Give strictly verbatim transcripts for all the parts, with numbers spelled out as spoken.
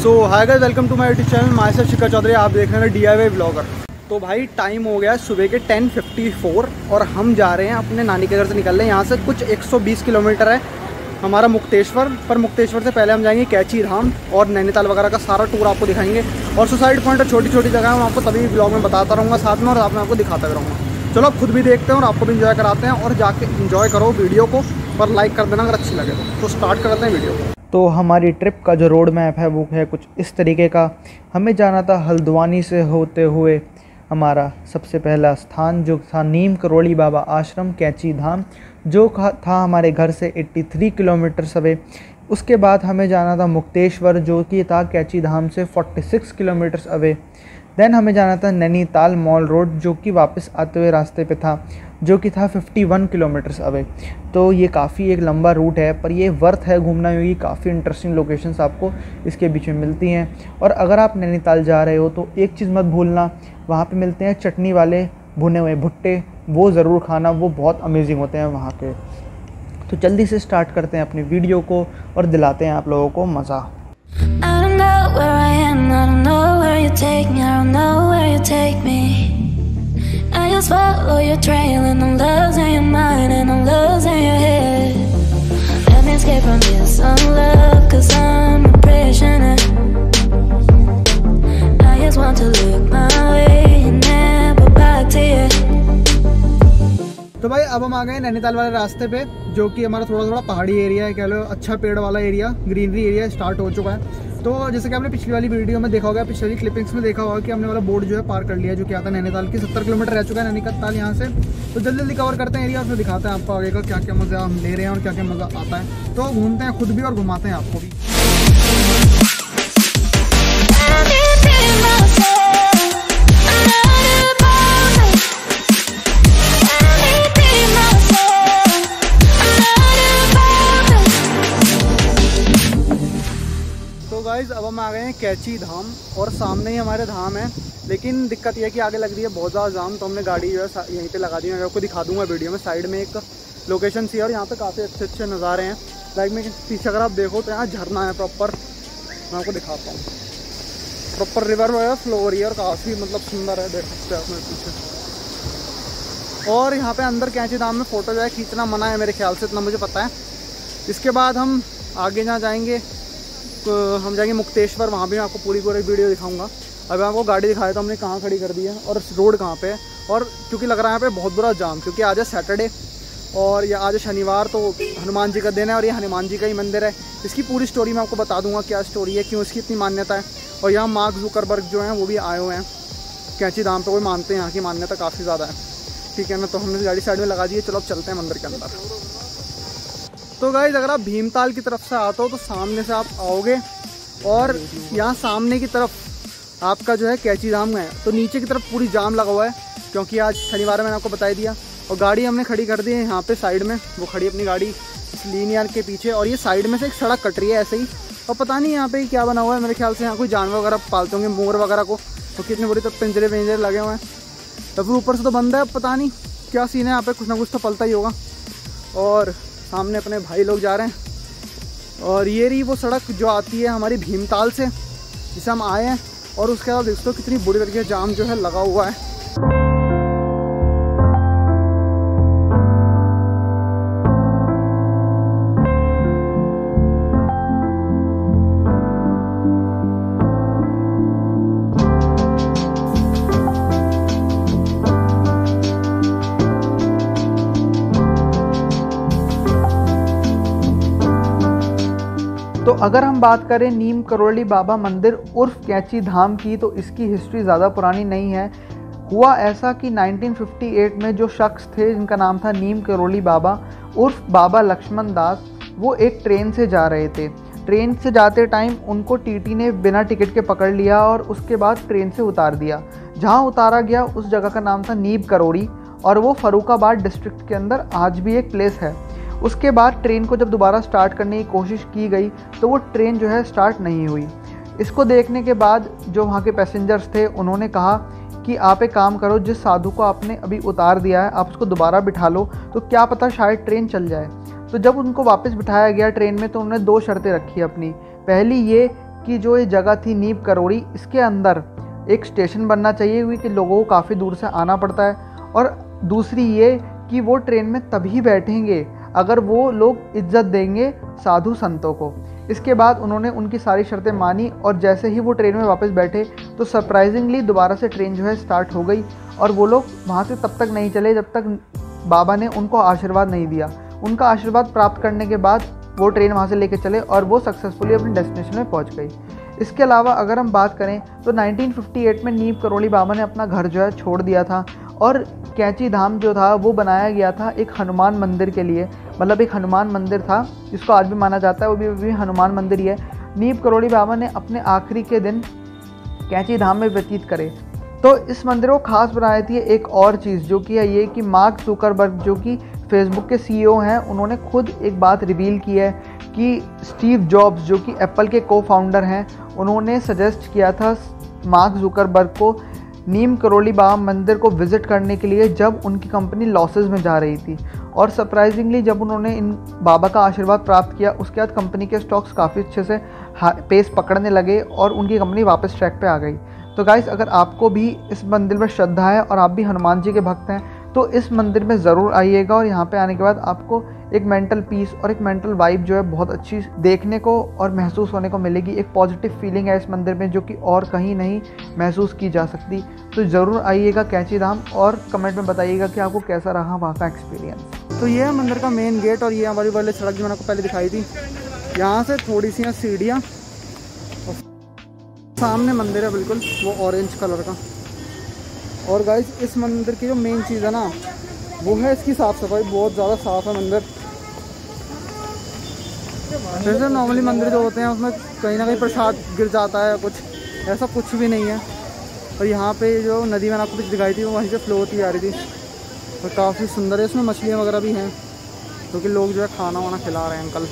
So hi guys, welcome to my YouTube channel. Myself Shikhar Chaudhary. आप देख रहे हैं डी आई वाई ब्लॉगर। तो भाई टाइम हो गया सुबह के टेन फिफ्टी फोर और हम जा रहे हैं अपने नानी के घर से निकल रहे हैं। यहाँ से कुछ एक सौ बीस किलोमीटर है हमारा मुक्तेश्वर। पर मुक्तेश्वर से पहले हम जाएंगे कैची धाम और नैनीताल वगैरह का सारा टूर आपको दिखाएंगे। और सुसाइड पॉइंट और छोटी छोटी जगह मैं आपको तभी ब्लॉग में बताता रहूँगा साथ में, और साथ में आपको दिखाता भी रहूँगा। चलो आप खुद भी देखते हैं और आपको भी इंजॉय कराते हैं, और जाके इंजॉय करो वीडियो को और लाइक कर देना अगर अच्छी लगे तो। तो स्टार्ट करते हैं वीडियो को। तो हमारी ट्रिप का जो रोड मैप है वो है कुछ इस तरीके का। हमें जाना था हल्द्वानी से होते हुए हमारा सबसे पहला स्थान जो था नीम करोली बाबा आश्रम कैची धाम, जो था हमारे घर से तिरासी किलोमीटर अवे। उसके बाद हमें जाना था मुक्तेश्वर जो कि था कैची धाम से छियालीस किलोमीटर अवे। देन हमें जाना था नैनीताल मॉल रोड जो कि वापस आते हुए रास्ते पे था, जो कि था इक्यावन किलोमीटर्स अवे। तो ये काफ़ी एक लंबा रूट है, पर ये वर्थ है घूमना, क्योंकि काफ़ी इंटरेस्टिंग लोकेशंस आपको इसके बीच में मिलती हैं। और अगर आप नैनीताल जा रहे हो तो एक चीज़ मत भूलना, वहाँ पे मिलते हैं चटनी वाले भुने हुए भुट्टे, वो ज़रूर खाना, वो बहुत अमेजिंग होते हैं वहाँ के। तो जल्दी से स्टार्ट करते हैं अपनी वीडियो को और दिलाते हैं आप लोगों को मज़ा। Take me, I don't know where you take me. I just follow your trail and I'm losing your mind and I'm losing your head. Let me escape from this unlove, cause I'm a prisoner. I just want to look my way and never back to you. तो भाई अब हम आ गए नैनीताल वाले रास्ते पे, जो कि हमारा थोड़ा थोड़ा पहाड़ी एरिया है, कह लो अच्छा पेड़ वाला एरिया, ग्रीनरी एरिया स्टार्ट हो चुका है। तो जैसे कि आपने पिछली वाली वीडियो में देखा होगा, पिछली क्लिपिंग्स में देखा होगा कि हमने वाला बोर्ड जो है पार कर लिया, जो कि आता है नैनीताल की। सत्तर किलोमीटर रह चुका है नैनीताल यहाँ से। तो जल्दी जल्दी कवर करते हैं एरिया और फिर दिखाते हैं आपको आगे का क्या क्या मज़ा हम ले रहे हैं और क्या क्या मज़ा आता है। तो घूमते हैं खुद भी और घुमाते हैं आपको भी। गाइस अब हम आ गए हैं कैची धाम और सामने ही हमारे धाम है, लेकिन दिक्कत यह है कि आगे लग रही है बहुत ज़्यादा जाम। तो हमने गाड़ी जो है यहीं पे लगा दी है। मैं आपको दिखा दूंगा वीडियो में। साइड में एक लोकेशन सी है और यहाँ पे काफ़ी अच्छे अच्छे नज़ारे हैं। लाइक में पीछे अगर आप देखो तो यहाँ झरना है प्रॉपर, मैं आपको दिखाता हूँ। प्रॉपर रिवर वगैरह फ्लो हो रही है और काफ़ी मतलब सुंदर है, देख सकते हैं आप मेरे पीछे। और यहाँ पर अंदर कैची धाम में फ़ोटो जो है खींचना मना है मेरे ख्याल से, इतना मुझे पता है। इसके बाद हम आगे जहाँ जाएँगे तो हम जाएंगे मुक्तेश्वर, वहाँ भी मैं आपको पूरी पूरी वीडियो दिखाऊंगा। अभी आपको गाड़ी दिखाया तो हमने कहाँ खड़ी कर दी है और रोड कहाँ पे है। और क्योंकि लग रहा है यहाँ पे बहुत बुरा जाम, क्योंकि आज है सैटरडे और ये आज शनिवार, तो हनुमान जी का दिन है और ये हनुमान जी का ही मंदिर है। इसकी पूरी स्टोरी मैं आपको बता दूंगा क्या स्टोरी है, क्यों इसकी इतनी मान्यता है। और यहाँ मार्क जुकरबर्ग जो हैं वो भी आए हुए हैं कैची धाम पे, वो मानते हैं यहाँ की मान्यता काफ़ी ज़्यादा है। ठीक है ना, तो हमने गाड़ी साइड में लगा दी है। चलो अब चलते हैं मंदिर के अंदर। तो गाइस अगर आप भीमताल की तरफ से आते हो तो सामने से आप आओगे और यहाँ सामने की तरफ आपका जो है कैची धाम है। तो नीचे की तरफ पूरी जाम लगा हुआ है, क्योंकि आज शनिवार मैंने आपको बता दिया। और गाड़ी हमने खड़ी कर दी है यहाँ पे साइड में, वो खड़ी अपनी गाड़ी इस लीनियर के पीछे। और ये साइड में से एक सड़क कट रही है ऐसे ही, और पता नहीं यहाँ पे क्या बना हुआ है। मेरे ख्याल से यहाँ कोई जानवर वगैरह पालते होंगे, मोर वगैरह को, तो कितने बुरी तो पिंजरे पिंजरे लगे हुए हैं। तो फिर ऊपर से तो बंद है, पता नहीं क्या सीन है यहाँ पे, कुछ ना कुछ तो पलता ही होगा। और सामने अपने भाई लोग जा रहे हैं। और ये रही वो सड़क जो आती है हमारी भीमताल से, जिसे हम आए हैं। और उसके बाद देखो कितनी बुरी तरीके से जाम जो है लगा हुआ है। तो अगर हम बात करें नीम करोली बाबा मंदिर उर्फ कैची धाम की, तो इसकी हिस्ट्री ज़्यादा पुरानी नहीं है। हुआ ऐसा कि नाइनटीन फिफ्टी एट में जो शख्स थे जिनका नाम था नीम करोली बाबा उर्फ बाबा लक्ष्मण दास, वो एक ट्रेन से जा रहे थे। ट्रेन से जाते टाइम उनको टीटी ने बिना टिकट के पकड़ लिया और उसके बाद ट्रेन से उतार दिया। जहाँ उतारा गया उस जगह का नाम था नीम करोली, और वो फर्रुखाबाद डिस्ट्रिक्ट के अंदर आज भी एक प्लेस है। उसके बाद ट्रेन को जब दोबारा स्टार्ट करने की कोशिश की गई तो वो ट्रेन जो है स्टार्ट नहीं हुई। इसको देखने के बाद जो वहाँ के पैसेंजर्स थे उन्होंने कहा कि आप एक काम करो, जिस साधु को आपने अभी उतार दिया है आप उसको दोबारा बिठा लो, तो क्या पता शायद ट्रेन चल जाए। तो जब उनको वापस बिठाया गया ट्रेन में तो उन्होंने दो शर्तें रखी अपनी। पहली ये की जो ये जगह थी नीम करोड़ी, इसके अंदर एक स्टेशन बनना चाहिए क्योंकि लोगों को काफ़ी दूर से आना पड़ता है। और दूसरी ये कि वो ट्रेन में तभी बैठेंगे अगर वो लोग इज्जत देंगे साधु संतों को। इसके बाद उन्होंने उनकी सारी शर्तें मानी और जैसे ही वो ट्रेन में वापस बैठे तो सरप्राइजिंगली दोबारा से ट्रेन जो है स्टार्ट हो गई और वो लोग वहाँ से तब तक नहीं चले जब तक बाबा ने उनको आशीर्वाद नहीं दिया। उनका आशीर्वाद प्राप्त करने के बाद वो ट्रेन वहाँ से लेके चले और वो सक्सेसफुली अपने डेस्टिनेशन में पहुँच गई। इसके अलावा अगर हम बात करें तो नाइनटीन फिफ्टी एट में नीम करोड़ी बाबा ने अपना घर जो है छोड़ दिया था और कैंची धाम जो था वो बनाया गया था एक हनुमान मंदिर के लिए, मतलब एक हनुमान मंदिर था जिसको आज भी माना जाता है वो भी, भी हनुमान मंदिर ही है। नीम करोड़ी बाबा ने अपने आखिरी के दिन कैंची धाम में व्यतीत करे। तो इस मंदिर को खास बनाई थी एक और चीज़ जो कि है ये कि मार्क जुकरबर्ग जो कि फेसबुक के सीईओ हैं, उन्होंने खुद एक बात रिवील की है कि स्टीव जॉब्स जो कि एप्पल के को फाउंडर हैं, उन्होंने सजेस्ट किया था मार्क जुकरबर्ग को नीम करोड़ी बाबा मंदिर को विज़िट करने के लिए जब उनकी कंपनी लॉसेस में जा रही थी। और सरप्राइजिंगली जब उन्होंने इन बाबा का आशीर्वाद प्राप्त किया उसके बाद कंपनी के स्टॉक्स काफ़ी अच्छे से पेस पकड़ने लगे और उनकी कंपनी वापस ट्रैक पे आ गई। तो गाइस, अगर आपको भी इस मंदिर में श्रद्धा है और आप भी हनुमान जी के भक्त हैं तो इस मंदिर में ज़रूर आइएगा और यहाँ पे आने के बाद आपको एक मेंटल पीस और एक मेंटल वाइब जो है बहुत अच्छी देखने को और महसूस होने को मिलेगी। एक पॉजिटिव फीलिंग है इस मंदिर में जो कि और कहीं नहीं महसूस की जा सकती। तो ज़रूर आइएगा कैंची धाम और कमेंट में बताइएगा कि आपको कैसा रहा वहाँ का एक्सपीरियंस। तो ये है मंदिर का मेन गेट और ये हमारी वाली सड़क जो मैंने आपको पहले दिखाई थी, यहाँ से थोड़ी सी सीढ़ियाँ, सामने मंदिर है बिल्कुल वो ऑरेंज कलर का। और गाइस, इस मंदिर की जो मेन चीज़ है ना वो है इसकी साफ़ सफाई, बहुत ज़्यादा साफ़ है मंदिर। जैसे नॉर्मली मंदिर जो होते हैं उसमें कहीं ना कहीं प्रसाद गिर जाता है, कुछ ऐसा कुछ भी नहीं है। और यहाँ पे जो नदी मैंने आपको कुछ दिखाई थी वो वहीं से फ्लो होती आ रही थी और काफ़ी सुंदर है। इसमें मछलियाँ वगैरह भी हैं क्योंकि लोग जो है खाना वाना खिला रहे हैं uncle.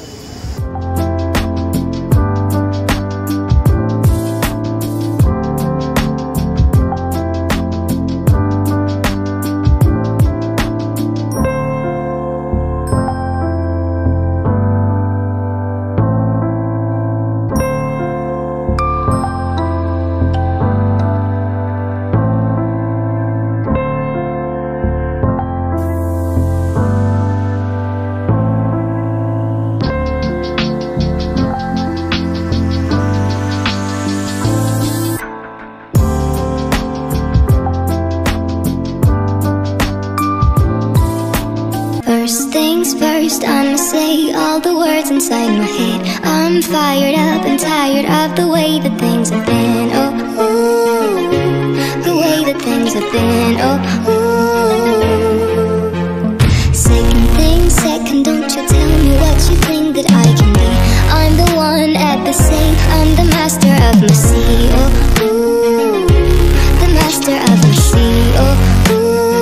First things first, I'ma say all the words inside my head. I'm fired up and tired of the way that things have been. Oh, ooh, the way that things have been. Oh, ooh. Second thing second, don't you tell me what you think that I can be. I'm the one at the same, I'm the master of my sea. Oh, ooh, the master of my sea. Oh, ooh.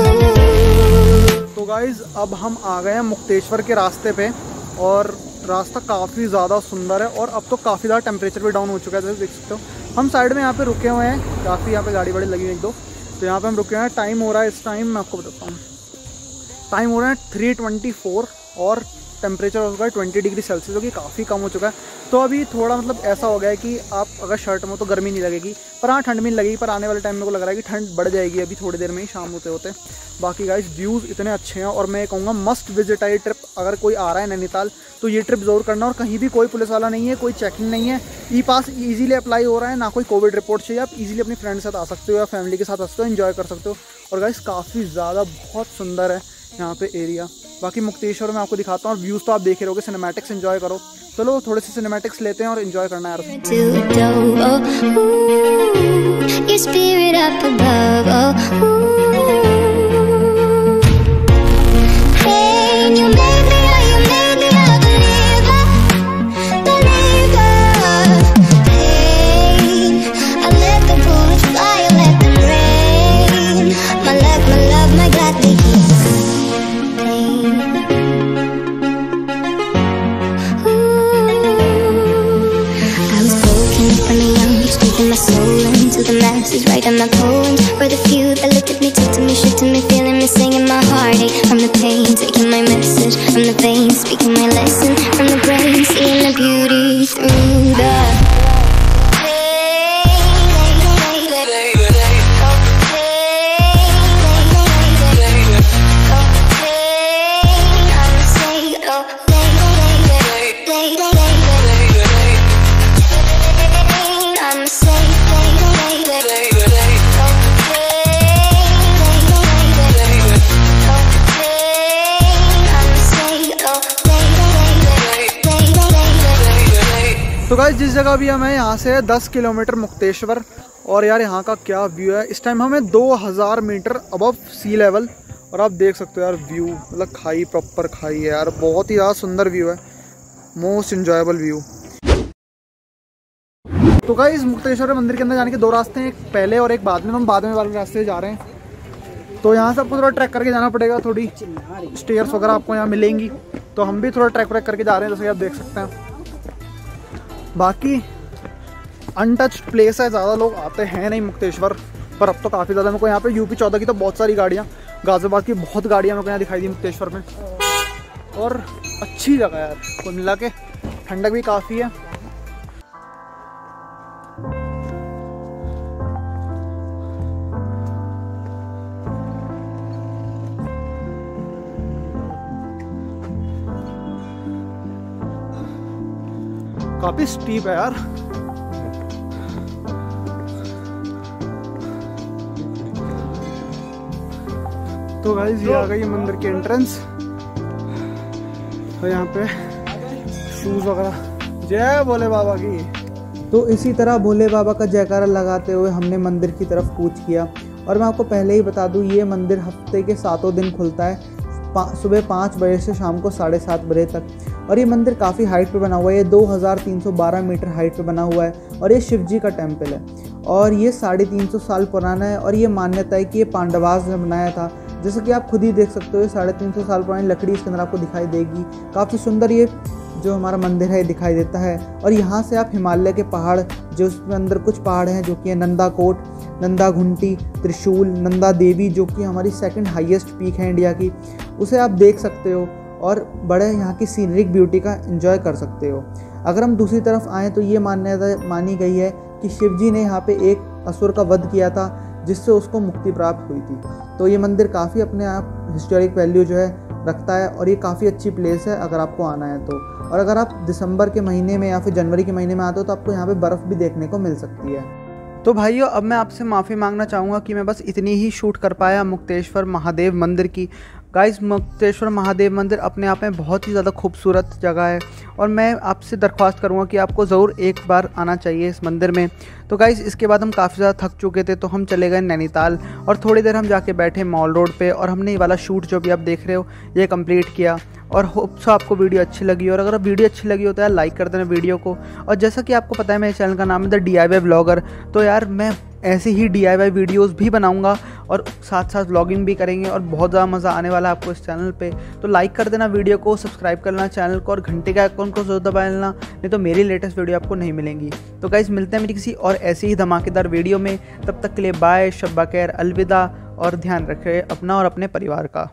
तो guys, अब हम आ गए हैं मुक्तेश्वर के रास्ते पे और रास्ता काफ़ी ज़्यादा सुंदर है और अब तो काफ़ी ज़्यादा टेम्परेचर भी डाउन हो चुका है, जैसे देख सकते हो। हम साइड में यहाँ पे रुके हुए हैं, काफ़ी यहाँ पे गाड़ी वाड़ी लगी हुई एक दो, तो यहाँ पे हम रुके हुए हैं। टाइम हो रहा है इस टाइम मैं आपको बताता हूँ, टाइम हो रहा है थ्री ट्वेंटी फोर और टेम्परेचर हो गया ट्वेंटी डिग्री सेल्सियस, जो कि काफ़ी कम हो चुका है। तो अभी थोड़ा मतलब ऐसा हो गया है कि आप अगर शर्ट में तो गर्मी नहीं लगेगी, पर हाँ ठंड भी नहीं लगेगी। पर आने वाले टाइम में को लग रहा है कि ठंड बढ़ जाएगी अभी थोड़ी देर में ही, शाम होते होते। बाकी गाइस, व्यूज़ इतने अच्छे हैं और मैं कहूँगा मस्ट विजिट है ये ट्रिप। अगर कोई आ रहा है नैनीताल तो ये ट्रिप ज़रूर करना। और कहीं भी कोई पुलिस वाला नहीं है, कोई चेकिंग नहीं है, ई पास ईजिली अप्लाई हो रहा है, ना कोई कोविड रिपोर्ट चाहिए। आप ईजिली अपनी फ्रेंड के साथ आ सकते हो या फैमिली के साथ आ सकते हो, एंजॉय कर सकते हो। और गाइस, काफ़ी ज़्यादा बहुत सुंदर है यहाँ पे एरिया। बाकी मुक्तेश्वर में आपको दिखाता हूँ और व्यूज़ तो आप देखे रहोगे, सिनेमैटिक्स एंजॉय करो। चलो थोड़े से सिनेमैटिक्स लेते हैं और एंजॉय करना है Write on my poems for the few that looked at me, took to me, shook to me, feeling me, singing my heartache from the pain, taking my message from the veins, speaking my lesson from the brain, seeing the beauty through the जगह भी हमें यहाँ से दस kilometre Mukteshwar. और यार यहाँ का क्या व्यू है, इस टाइम हमें दो हज़ार मीटर अबव सी लेवल। और आप देख सकते हो यार व्यू, मतलब खाई, प्रॉपर खाई है यार, बहुत ही ज़्यादा सुंदर व्यू है, मोस्ट इंजॉयबल व्यू। तो गाइस मुक्तेश्वर मंदिर के अंदर जाने के दो रास्ते हैं, एक पहले और एक बाद में। हम बाद में वाले रास्ते से जा रहे हैं, तो यहाँ से आपको थोड़ा ट्रैक करके जाना पड़ेगा, थोड़ी स्टेयर्स वगैरह आपको यहाँ मिलेंगी, तो हम भी थोड़ा ट्रैक व्रैक करके जा रहे हैं, जैसे आप देख सकते हैं। बाकी अनटच्ड प्लेस है, ज़्यादा लोग आते हैं नहीं मुक्तेश्वर, पर अब तो काफ़ी ज़्यादा। मेरे को यहाँ पे यूपी चौदह की तो बहुत सारी गाड़ियाँ, गाज़ियाबाद की बहुत गाड़ियाँ मेरे को यहाँ दिखाई दी मुक्तेश्वर में। और अच्छी जगह है यार, कुल मिला के ठंडक भी काफ़ी है। काफी स्टीप है यार। तो गाइस ये आ गई है मंदिर की एंट्रेंस, तो यहाँ पे शूज वगैरह। जय भोले बाबा की। तो इसी तरह भोले बाबा का जयकारा लगाते हुए हमने मंदिर की तरफ कूच किया। और मैं आपको पहले ही बता दूं, ये मंदिर हफ्ते के सातों दिन खुलता है, सुबह पाँच बजे से शाम को साढ़े सात बजे तक। और ये मंदिर काफ़ी हाइट पे बना हुआ है, ये दो हज़ार तीन सौ बारह मीटर हाइट पे बना हुआ है। और ये शिव जी का टेम्पल है, और ये साढ़े तीन सौ साल पुराना है। और ये मान्यता है कि ये पांडवास ने बनाया था, जैसे कि आप खुद ही देख सकते हो, ये साढ़े तीन सौ साल पुरानी लकड़ी इसके अंदर आपको दिखाई देगी। काफ़ी सुंदर ये जो हमारा मंदिर है दिखाई देता है। और यहाँ से आप हिमालय के पहाड़, जो उसके अंदर कुछ पहाड़ हैं जो कि है नंदा कोट, नंदा घुंटी, त्रिशूल, नंदा देवी, जो कि हमारी सेकंड हाईएस्ट पीक है इंडिया की, उसे आप देख सकते हो और बड़े यहाँ की सीनरिक ब्यूटी का एंजॉय कर सकते हो। अगर हम दूसरी तरफ आएँ तो ये मान्यता मानी गई है कि शिव जी ने यहाँ पे एक असुर का वध किया था, जिससे उसको मुक्ति प्राप्त हुई थी। तो ये मंदिर काफ़ी अपने आप हिस्टोरिक वैल्यू जो है रखता है, और ये काफ़ी अच्छी प्लेस है अगर आपको आना है तो। और अगर आप दिसंबर के महीने में या फिर जनवरी के महीने में आते हो तो आपको यहाँ पे बर्फ़ भी देखने को मिल सकती है। तो भाइयों अब मैं आपसे माफ़ी मांगना चाहूँगा कि मैं बस इतनी ही शूट कर पाया मुक्तेश्वर महादेव मंदिर की। गाइस मुक्तेश्वर महादेव मंदिर अपने आप में बहुत ही ज़्यादा खूबसूरत जगह है, और मैं आपसे दरख्वास्त करूँगा कि आपको ज़रूर एक बार आना चाहिए इस मंदिर में। तो गाइस इसके बाद हम काफ़ी ज़्यादा थक चुके थे, तो हम चले गए नैनीताल, और थोड़ी देर हम जाके बैठे मॉल रोड पे, और हमने ये वाला शूट जो भी आप देख रहे हो ये कंप्लीट किया। और होप सो आपको वीडियो अच्छी लगी, और अगर वीडियो अच्छी लगी हो तो यार लाइक कर देना वीडियो को। और जैसा कि आपको पता है मेरे चैनल का नाम है the D I Y vlogger, तो यार मैं ऐसे ही डी आई वाई वीडियोस भी बनाऊंगा, और साथ साथ व्लॉगिंग भी करेंगे, और बहुत ज़्यादा मज़ा आने वाला है आपको इस चैनल पे। तो लाइक कर देना वीडियो को, सब्सक्राइब कर लेना चैनल को, और घंटे का आइकॉन को जरूर दबा लेना, नहीं तो मेरी लेटेस्ट वीडियो आपको नहीं मिलेंगी। तो गाइस मिलते हैं मेरी किसी और ऐसी ही धमाकेदार वीडियो में, तब तक के लिए बाय, शब्बा खैर, अलविदा, और ध्यान रखें अपना और अपने परिवार का।